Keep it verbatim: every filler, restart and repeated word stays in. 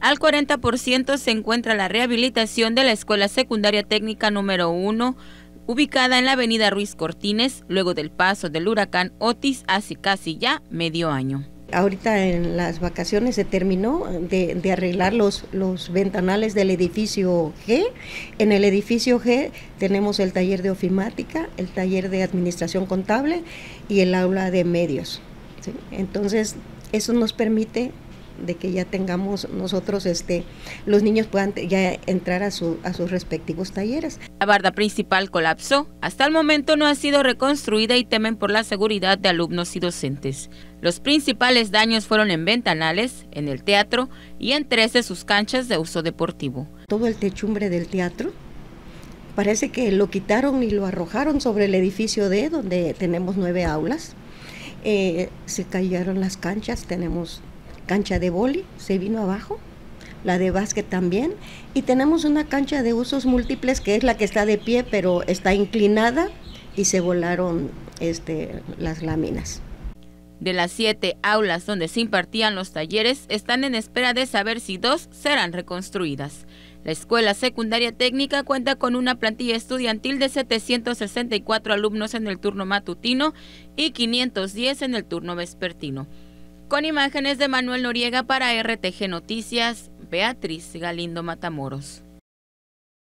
Al cuarenta por ciento se encuentra la rehabilitación de la Escuela Secundaria Técnica número uno, ubicada en la avenida Ruiz Cortines, luego del paso del huracán Otis hace casi ya medio año. Ahorita en las vacaciones se terminó de, de arreglar los, los ventanales del edificio G. En el edificio G tenemos el taller de ofimática, el taller de administración contable y el aula de medios, ¿sí? Entonces eso nos permite de que ya tengamos nosotros, este, los niños puedan ya entrar a, su, a sus respectivos talleres. La barda principal colapsó. Hasta el momento no ha sido reconstruida y temen por la seguridad de alumnos y docentes. Los principales daños fueron en ventanales, en el teatro y en tres de sus canchas de uso deportivo. Todo el techumbre del teatro parece que lo quitaron y lo arrojaron sobre el edificio D, donde tenemos nueve aulas. Eh, se cayeron las canchas, tenemos cancha de vóley, se vino abajo, la de básquet también, y tenemos una cancha de usos múltiples que es la que está de pie, pero está inclinada y se volaron este, las láminas. De las siete aulas donde se impartían los talleres, están en espera de saber si dos serán reconstruidas. La Escuela Secundaria Técnica cuenta con una plantilla estudiantil de setecientos sesenta y cuatro alumnos en el turno matutino y quinientos diez en el turno vespertino. Con imágenes de Manuel Noriega para R T G Noticias, Beatriz Galindo Matamoros.